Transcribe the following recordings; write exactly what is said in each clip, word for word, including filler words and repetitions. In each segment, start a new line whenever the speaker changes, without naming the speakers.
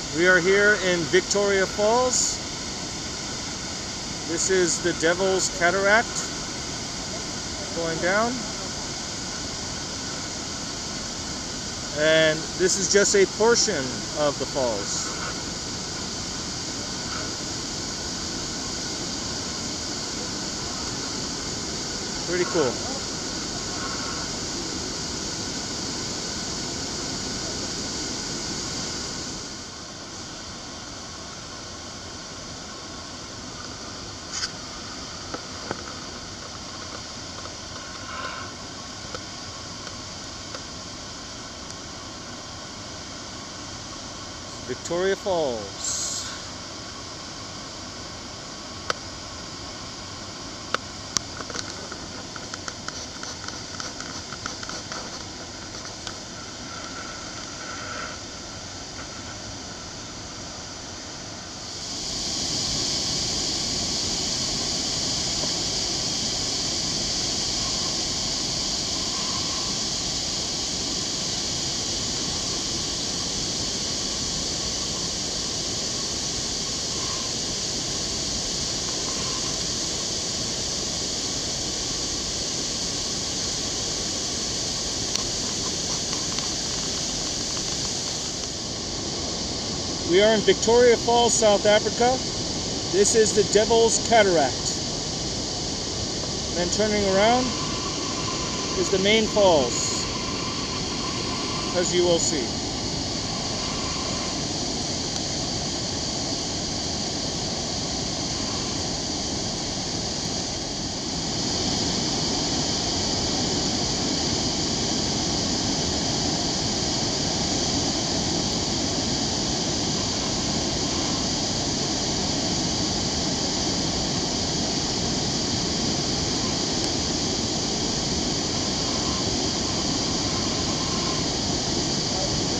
We are here in Victoria Falls. This is the Devil's Cataract going down. And this is just a portion of the falls. Pretty cool. Victoria Falls. We are in Victoria Falls, South Africa. This is the Devil's Cataract. Then turning around is the main falls, as you will see.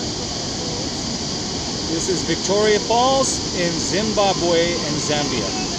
This is Victoria Falls in Zimbabwe and Zambia.